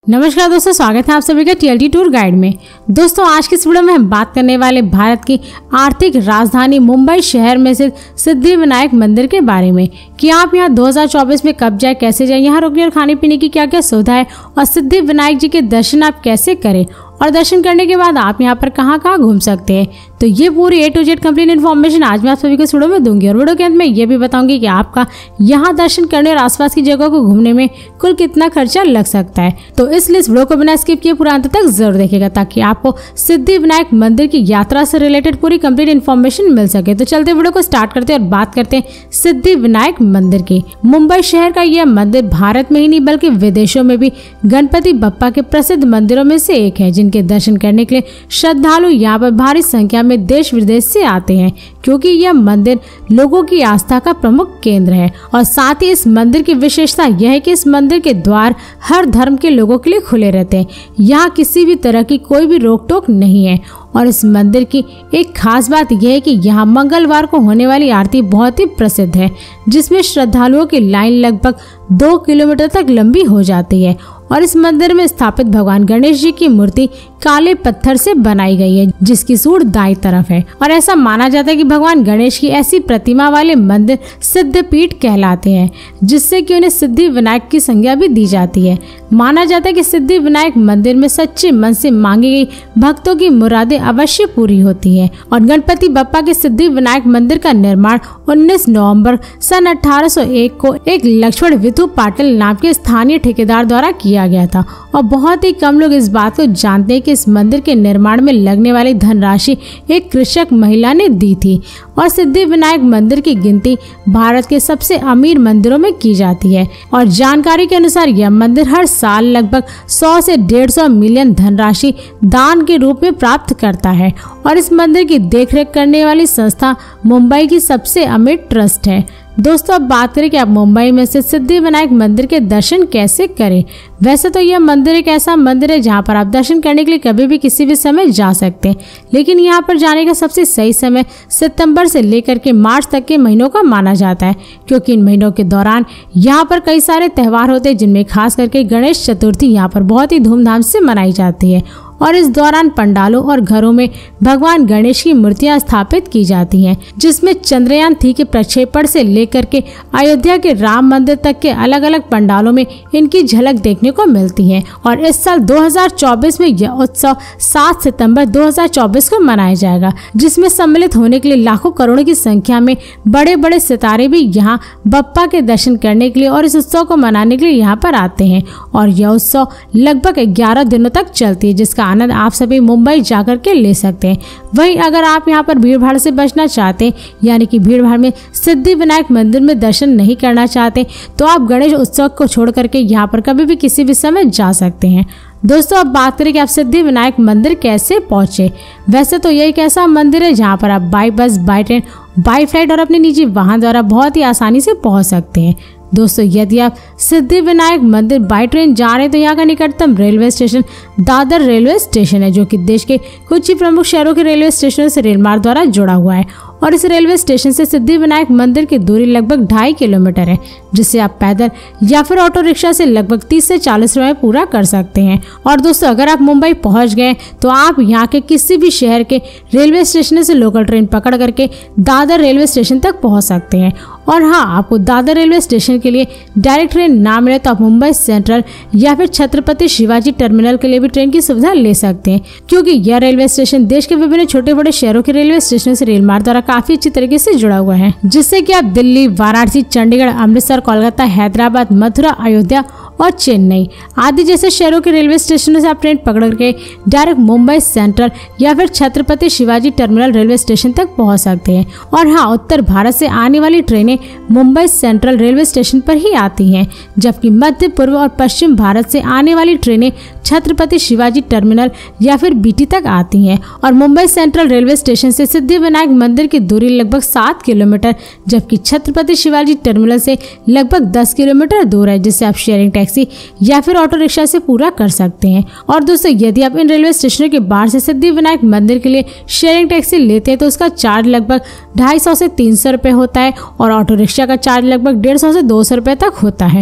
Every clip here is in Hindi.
नमस्कार दोस्तों, स्वागत है आप सभी का टीएलटी टूर गाइड में। दोस्तों आज की इस वीडियो में हम बात करने वाले भारत की आर्थिक राजधानी मुंबई शहर में स्थित सिद्धिविनायक मंदिर के बारे में कि आप यहां 2024 में कब जाए, कैसे जाए, यहां रुकने और खाने पीने की क्या क्या सुविधा है और सिद्धिविनायक जी के दर्शन आप कैसे करें और दर्शन करने के बाद आप यहां पर कहां कहां घूम सकते हैं। तो ये पूरी A to Z complete information आज मैं आप सभी को इस वीडियो में दूंगी और वीडियो के अंत में ये भी बताऊंगी कि आपका यहां दर्शन करने और आसपास की जगह को घूमने में कुल कितना खर्चा लग सकता है। तो इसलिए इस वीडियो को बिना स्किप किए पूरा अंत तक जरूर देखिएगा ताकि आपको सिद्धिविनायक मंदिर की यात्रा से रिलेटेड पूरी कंप्लीट इन्फॉर्मेशन मिल सके। तो चलते वीडियो को स्टार्ट करते हैं और बात करते हैं सिद्धिविनायक मंदिर की। मुंबई शहर का यह मंदिर भारत में ही नहीं बल्कि विदेशों में भी गणपति बप्पा के प्रसिद्ध मंदिरों में से एक है, जिनके दर्शन करने के लिए श्रद्धालु यहाँ पर भारी संख्या में देश विदेश से आते हैं, क्योंकि यह मंदिर लोगों की आस्था का प्रमुख केंद्र है। और साथ ही इस मंदिर की विशेषता यह है कि इस मंदिर के द्वार हर धर्म के लोगों के लिए खुले रहते हैं। यहाँ किसी भी तरह की कोई भी रोक टोक नहीं है। और इस मंदिर की एक खास बात यह है कि यहाँ मंगलवार को होने वाली आरती बहुत ही प्रसिद्ध है, जिसमें श्रद्धालुओं की लाइन लगभग 2 किलोमीटर तक लंबी हो जाती है। और इस मंदिर में स्थापित भगवान गणेश जी की मूर्ति काले पत्थर से बनाई गई है, जिसकी सूंड दाईं तरफ है। और ऐसा माना जाता है कि भगवान गणेश की ऐसी प्रतिमा वाले मंदिर सिद्धपीठ कहलाते हैं, जिससे कि उन्हें सिद्धिविनायक की संज्ञा भी दी जाती है। माना जाता है कि सिद्धिविनायक मंदिर में सच्चे मन से मांगी गई भक्तों की मुरादें अवश्य पूरी होती है। और गणपति बप्पा के सिद्धिविनायक मंदिर का निर्माण 19 नवंबर सन 1801 को एक लक्ष्मण विधु पाटिल नाम के स्थानीय ठेकेदार द्वारा किया गया था। और बहुत ही कम लोग इस बात को जानते हैं कि इस मंदिर के निर्माण में लगने वाली धनराशि एक कृषक महिला ने दी थी। और सिद्धिविनायक मंदिर की गिनती भारत के सबसे अमीर मंदिरों में की जाती है। और जानकारी के अनुसार यह मंदिर हर साल लगभग 100 से 150 मिलियन धनराशि दान के रूप में प्राप्त करता है। और इस मंदिर की देखरेख करने वाली संस्था मुंबई की सबसे अमीर ट्रस्ट है। दोस्तों अब बात करें कि आप मुंबई में से सिद्धिविनायक मंदिर के दर्शन कैसे करें। वैसे तो यह मंदिर एक ऐसा मंदिर है जहां पर आप दर्शन करने के लिए कभी भी किसी भी समय जा सकते हैं, लेकिन यहां पर जाने का सबसे सही समय सितंबर से लेकर के मार्च तक के महीनों का माना जाता है, क्योंकि इन महीनों के दौरान यहां पर कई सारे त्यौहार होते हैं, जिनमें खास करके गणेश चतुर्थी यहां पर बहुत ही धूमधाम से मनाई जाती है। और इस दौरान पंडालों और घरों में भगवान गणेश की मूर्तियां स्थापित की जाती हैं, जिसमें चंद्रयान 3 के प्रक्षेपण से लेकर के अयोध्या के राम मंदिर तक के अलग अलग पंडालों में इनकी झलक देखने को मिलती है। और इस साल 2024 में यह उत्सव 7 सितंबर 2024 को मनाया जाएगा, जिसमें सम्मिलित होने के लिए लाखों करोड़ों की संख्या में बड़े बड़े सितारे भी यहाँ बप्पा के दर्शन करने के लिए और इस उत्सव को मनाने के लिए यहाँ पर आते हैं। और यह उत्सव लगभग 11 दिनों तक चलती है, जिसका आनंद आप सभी मुंबई जाकर के ले सकते हैं। वहीं अगर आप यहां पर भीड़ भाड़ से बचना चाहते हैं, यानी कि भीड़ भाड़ में सिद्धिविनायक मंदिर में दर्शन नहीं करना चाहते, तो आप गणेश उत्सव को छोड़ करके यहां पर कभी भी किसी भी समय जा सकते हैं। दोस्तों अब बात करें कि आप सिद्धिविनायक मंदिर कैसे पहुंचे। वैसे तो यह एक ऐसा मंदिर है जहां पर आप by bus, by train, by flight और अपने निजी वाहन द्वारा बहुत ही आसानी से पहुंच सकते हैं। दोस्तों यदि आप सिद्धिविनायक मंदिर बाई ट्रेन जा रहे हैं तो यहाँ का निकटतम railway station Dadar railway station है, जो कि देश के कुछ ही प्रमुख शहरों के रेलवे स्टेशनों से रेलमार्ग द्वारा जुड़ा हुआ है। और इस रेलवे स्टेशन से सिद्धिविनायक मंदिर की दूरी लगभग 2.5 किलोमीटर है, जिसे आप पैदल या फिर ऑटो रिक्शा से लगभग 30 से 40 रुपए पूरा कर सकते हैं। और दोस्तों अगर आप मुंबई पहुंच गए तो आप यहाँ के किसी भी शहर के रेलवे स्टेशन से लोकल ट्रेन पकड़ करके दादर रेलवे स्टेशन तक पहुंच सकते हैं। और हाँ, आपको दादर रेलवे स्टेशन के लिए डायरेक्ट ट्रेन ना मिले तो आप मुंबई सेंट्रल या फिर छत्रपति शिवाजी टर्मिनल के लिए भी ट्रेन की सुविधा ले सकते हैं, क्योंकि यह रेलवे स्टेशन देश के विभिन्न छोटे बड़े शहरों के रेलवे स्टेशन से रेलमार्ग द्वारा काफी अच्छी तरीके से जुड़ा हुआ है, जिससे कि आप दिल्ली, वाराणसी, चंडीगढ़, अमृतसर, कोलकाता, हैदराबाद, मथुरा, अयोध्या और चेन्नई आदि जैसे शहरों के रेलवे स्टेशनों से आप ट्रेन पकड़ करके डायरेक्ट मुंबई सेंट्रल या फिर Chhatrapati Shivaji terminal railway station तक पहुंच सकते हैं। और हाँ, उत्तर भारत से आने वाली ट्रेनें मुंबई सेंट्रल रेलवे स्टेशन पर ही आती हैं, जबकि मध्य, पूर्व और पश्चिम भारत से आने वाली ट्रेनें छत्रपति शिवाजी टर्मिनल या फिर बीटी तक आती हैं। और मुंबई सेंट्रल रेलवे स्टेशन से सिद्धिविनायक मंदिर की दूरी लगभग 7 किलोमीटर, जबकि छत्रपति शिवाजी टर्मिनल से लगभग 10 किलोमीटर दूर है, जिससे आप शेयरिंग टैक्सी या फिर ऑटो रिक्शा से पूरा कर सकते हैं। और दोस्तों यदि आप इन रेलवे स्टेशनों के बाहर से सिद्धिविनायक मंदिर के लिए शेयरिंग टैक्सी लेते हैं तो उसका चार्ज लगभग 250 से 300 रुपए होता है और ऑटो रिक्शा का चार्ज लगभग 150 से 200 रुपए तक होता है।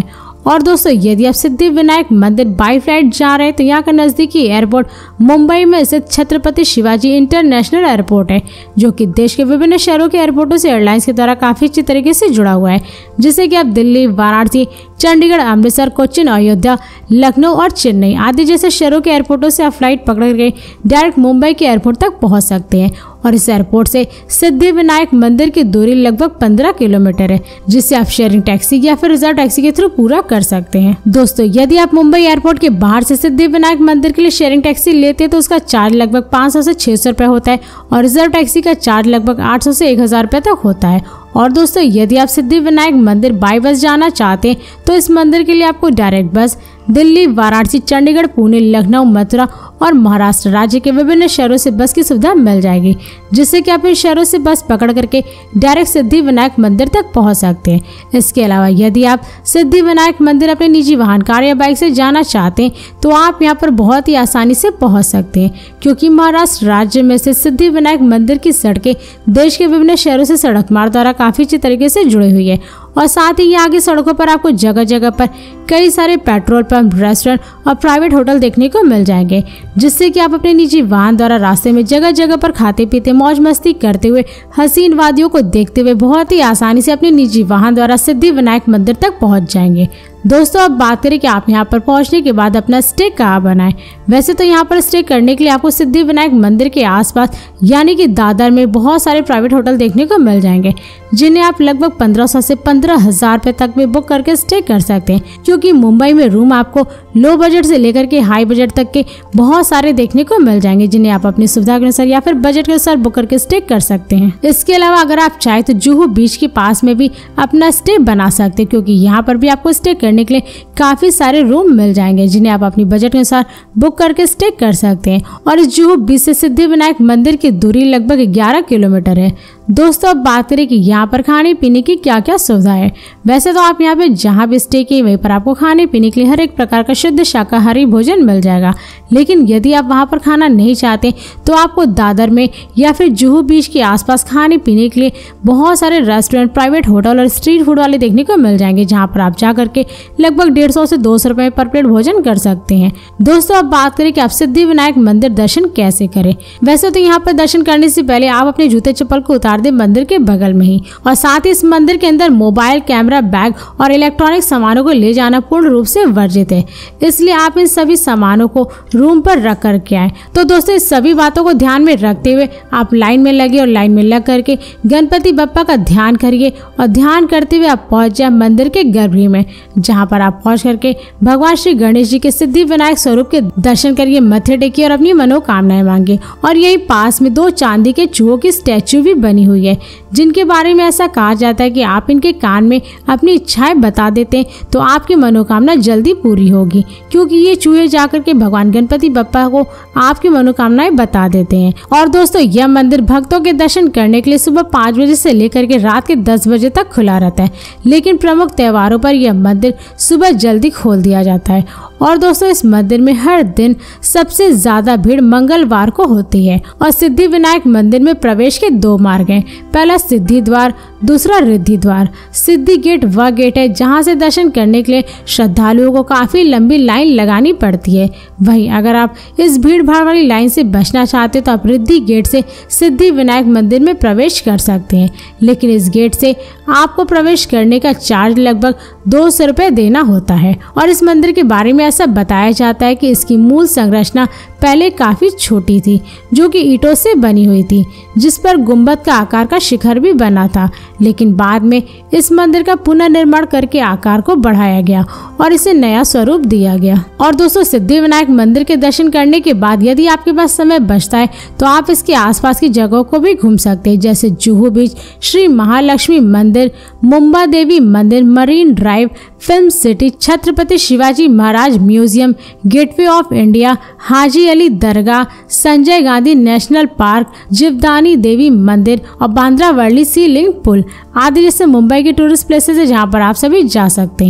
और दोस्तों यदि आप सिद्धिविनायक मंदिर बाई फ्लाइट जा रहे हैं तो यहाँ का नजदीकी एयरपोर्ट मुंबई में स्थित छत्रपति शिवाजी इंटरनेशनल एयरपोर्ट है, जो कि देश के विभिन्न शहरों के एयरपोर्टों से एयरलाइंस के द्वारा काफी अच्छी तरीके से जुड़ा हुआ है, जिससे कि आप दिल्ली, वाराणसी, चंडीगढ़, अमृतसर, कोच्चि, अयोध्या, लखनऊ और चेन्नई आदि जैसे शहरों के एयरपोर्टों से आप फ्लाइट पकड़ के डायरेक्ट मुंबई के एयरपोर्ट तक पहुंच सकते हैं। और इस एयरपोर्ट से सिद्धिविनायक मंदिर की दूरी लगभग 15 किलोमीटर है, जिससे आप शेयरिंग टैक्सी या फिर रिजर्व टैक्सी के थ्रू पूरा कर सकते हैं। दोस्तों यदि आप मुंबई एयरपोर्ट के बाहर से सिद्धिविनायक मंदिर के लिए शेयरिंग टैक्सी लेते हैं तो उसका चार्ज लगभग 500 से 600 रुपए होता है और रिजर्व टैक्सी का चार्ज लगभग 800 से 1000 रुपए तक होता है। और दोस्तों यदि आप सिद्धिविनायक मंदिर बाई बस जाना चाहते हैं तो इस मंदिर के लिए आपको डायरेक्ट बस दिल्ली, वाराणसी, चंडीगढ़, पुणे, लखनऊ, मथुरा और महाराष्ट्र राज्य के विभिन्न शहरों से बस की सुविधा मिल जाएगी, जिससे कि आप इन शहरों से बस पकड़ करके डायरेक्ट सिद्धिविनायक मंदिर तक पहुंच सकते हैं। इसके अलावा यदि आप सिद्धिविनायक मंदिर अपने निजी वाहन, कार या बाइक से जाना चाहते हैं तो आप यहां पर बहुत ही आसानी से पहुंच सकते हैं, क्योंकि महाराष्ट्र राज्य में से सिद्धिविनायक मंदिर की सड़कें देश के विभिन्न शहरों से सड़क मार्ग द्वारा काफी अच्छी तरीके से जुड़ी हुई है। और साथ ही यहाँ की सड़कों पर आपको जगह जगह पर कई सारे पेट्रोल पंप, रेस्टोरेंट और प्राइवेट होटल देखने को मिल जाएंगे, जिससे कि आप अपने निजी वाहन द्वारा रास्ते में जगह जगह पर खाते पीते, मौज मस्ती करते हुए, हसीन वादियों को देखते हुए बहुत ही आसानी से अपने निजी वाहन द्वारा सिद्धिविनायक मंदिर तक पहुंच जाएंगे। दोस्तों अब बात करें कि आप यहाँ पर पहुंचने के बाद अपना स्टे कहाँ बनाएं। वैसे तो यहाँ पर स्टे करने के लिए आपको सिद्धिविनायक मंदिर के आसपास यानी कि दादर में बहुत सारे प्राइवेट होटल देखने को मिल जाएंगे, जिन्हें आप लगभग 1500 से 15,000 रुपए तक में बुक करके स्टे कर सकते हैं, क्योंकि मुंबई में रूम आपको लो बजट से लेकर के हाई बजट तक के बहुत सारे देखने को मिल जाएंगे, जिन्हें आप अपनी सुविधा के अनुसार या फिर बजट के अनुसार बुक करके स्टे कर सकते हैं। इसके अलावा अगर आप चाहे तो जुहू बीच के पास में भी अपना स्टे बना सकते हैं, क्योंकि यहाँ पर भी आपको स्टे करने के लिए काफी सारे रूम मिल जाएंगे, जिन्हें आप अपनी बजट के अनुसार बुक करके स्टे कर सकते हैं। और इस जुहू बीच से सिद्धिविनायक मंदिर की दूरी लगभग 11 किलोमीटर है। दोस्तों अब बात करें कि यहाँ पर खाने पीने की क्या क्या सुविधा है। वैसे तो आप यहाँ पे जहाँ भी स्टे किए वहीं पर आपको खाने पीने के लिए हर एक प्रकार का शुद्ध शाकाहारी भोजन मिल जाएगा, लेकिन यदि आप वहाँ पर खाना नहीं चाहते तो आपको दादर में या फिर जुहू बीच के आसपास खाने पीने के लिए बहुत सारे रेस्टोरेंट, प्राइवेट होटल और स्ट्रीट फूड वाले देखने को मिल जाएंगे, जहाँ पर आप जा करके लगभग 150 से 200 रुपए पर प्लेट भोजन कर सकते हैं। दोस्तों अब बात करें कि आप सिद्धिविनायक मंदिर दर्शन कैसे करें। वैसे तो यहाँ पर दर्शन करने से पहले आप अपने जूते चप्पल को उतार दे मंदिर के बगल में ही, और साथ ही इस मंदिर के अंदर मोबाइल, कैमरा, बैग और इलेक्ट्रॉनिक सामानों को ले जाना पूर्ण रूप से वर्जित है, इसलिए आप इन सभी सामानों को रूम पर रख करके आए। तो दोस्तों इस सभी बातों को ध्यान में रखते हुए आप लाइन में लगे और लाइन में लग करके गणपति बप्पा का ध्यान करिए और ध्यान करते हुए आप पहुंच जाए मंदिर के गर्भगृह में, जहां पर आप पहुंच करके भगवान श्री गणेश जी के सिद्धिविनायक स्वरूप के दर्शन करिए, मत्थे टेकिए और अपनी मनोकामनाएं मांगे। और यही पास में 2 चांदी के चूहों की स्टैचू भी बनी हुई है, जिनके बारे में ऐसा कहा जाता है कि आप इनके कान में अपनी इच्छाएं बता देते हैं तो आपकी मनोकामना जल्दी पूरी होगी, क्योंकि ये चूहे जाकर के भगवान गणपति बप्पा को आपकी मनोकामनाएं बता देते हैं। और दोस्तों यह मंदिर भक्तों के दर्शन करने के लिए सुबह 5 बजे से लेकर के रात के 10 बजे तक खुला रहता है, लेकिन प्रमुख त्योहारों पर यह मंदिर सुबह जल्दी खोल दिया जाता है। और दोस्तों इस मंदिर में हर दिन सबसे ज्यादा भीड़ मंगलवार को होती है। और सिद्धिविनायक मंदिर में प्रवेश के 2 मार्ग हैं, पहला सिद्धि द्वार, दूसरा रिद्धि द्वार। सिद्धि गेट वह गेट है जहां से दर्शन करने के लिए श्रद्धालुओं को काफी लंबी लाइन लगानी पड़ती है। वहीं अगर आप इस भीड़ भाड़ वाली लाइन से बचना चाहते तो आप रिद्धि गेट से सिद्धिविनायक मंदिर में प्रवेश कर सकते हैं, लेकिन इस गेट से आपको प्रवेश करने का चार्ज लगभग 200 रुपए देना होता है। और इस मंदिर के बारे में ऐसा बताया जाता है कि इसकी मूल संरचना पहले काफी छोटी थी, जो कि ईंटों से बनी हुई थी, जिस पर गुंबद का आकार का शिखर भी बना था, लेकिन बाद में इस मंदिर का पुनर्निर्माण करके आकार को बढ़ाया गया और इसे नया स्वरूप दिया गया। और दोस्तों सिद्धिविनायक मंदिर के दर्शन करने के बाद यदि आपके पास समय बचता है तो आप इसके आसपास की जगहों को भी घूम सकते हैं, जैसे जुहू बीच, श्री महालक्ष्मी मंदिर, मुंबा देवी मंदिर, marine drive, film city, Chhatrapati Shivaji Maharaj museum, gateway of India, Haji Ali दरगाह, संजय गांधी नेशनल पार्क, जीवदानी देवी मंदिर और बांद्रा वर्ली सी लिंक पुल आदि जैसे मुंबई के टूरिस्ट प्लेसेस है, जहां पर आप सभी जा सकते हैं।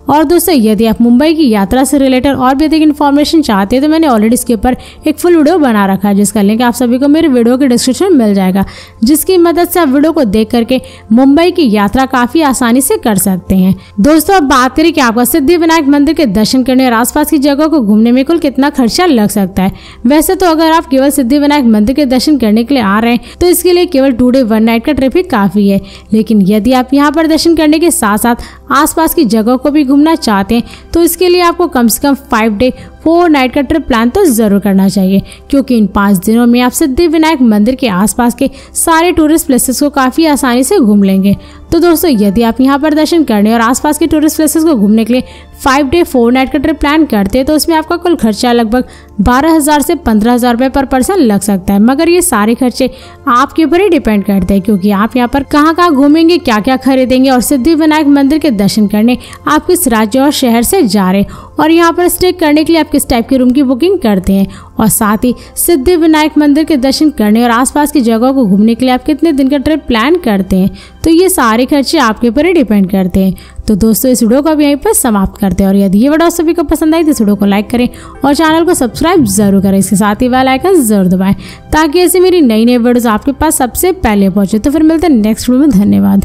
और दोस्तों यदि आप मुंबई की यात्रा से रिलेटेड और भी अधिक इन्फॉर्मेशन चाहते हैं तो मैंने ऑलरेडी इसके ऊपर एक फुल वीडियो बना रखा है, जिसका लिंक आप सभी को मेरे वीडियो के डिस्क्रिप्शन में मिल जाएगा, जिसकी मदद से आप वीडियो को देख करके मुंबई की यात्रा काफी आसानी से कर सकते हैं। दोस्तों अब बात करें कि आपका सिद्धिविनायक मंदिर के दर्शन करने और आसपास की जगह को घूमने में कुल कितना खर्चा लग सकता है। वैसे तो अगर आप केवल सिद्धिविनायक मंदिर के दर्शन करने के लिए आ रहे हैं तो इसके लिए केवल 2 डे 1 नाइट का ट्रिप ही काफी है, लेकिन यदि आप यहाँ पर दर्शन करने के साथ साथ आसपास की जगह को भी घूमना चाहते हैं तो इसके लिए आपको कम से कम 5 डे 4 नाइट का ट्रिप प्लान तो जरूर करना चाहिए, क्योंकि इन 5 दिनों में आप सिद्धिविनायक मंदिर के आसपास के सारे टूरिस्ट प्लेसेस को काफी आसानी से घूम लेंगे। तो दोस्तों यदि आप यहाँ पर दर्शन करने और आसपास के टूरिस्ट प्लेसेस को घूमने के लिए 5 डे 4 नाइट का ट्रिप प्लान करते हैं तो उसमें आपका कुल खर्चा लगभग 12,000 से 15,000 रुपए पर पर्सन लग सकता है। मगर ये सारे खर्चे आपके ऊपर ही डिपेंड करते हैं, क्योंकि आप यहाँ पर कहाँ कहाँ घूमेंगे, क्या क्या खरीदेंगे और सिद्धिविनायक मंदिर के दर्शन करने आप किस राज्य और शहर से जा रहे हैं और यहाँ पर स्टे करने के लिए आप किस टाइप के रूम की बुकिंग करते हैं और साथ ही सिद्धिविनायक मंदिर के दर्शन करने और आसपास की जगह को घूमने के लिए आप कितने दिन का ट्रिप प्लान करते हैं, तो ये सारे खर्चे आपके ऊपर ही डिपेंड करते हैं। तो दोस्तों इस वीडियो को अब यहीं पर समाप्त करते हैं और यदि ये वीडियो सभी को पसंद आई तो इस वीडियो को लाइक करें और चैनल को सब्सक्राइब जरूर करें। इसके साथ ही बेल आइकन जरूर दबाएं ताकि ऐसी मेरी नई वीडियोस आपके पास सबसे पहले पहुंचे। तो फिर मिलते हैं नेक्स्ट वीडियो में। धन्यवाद।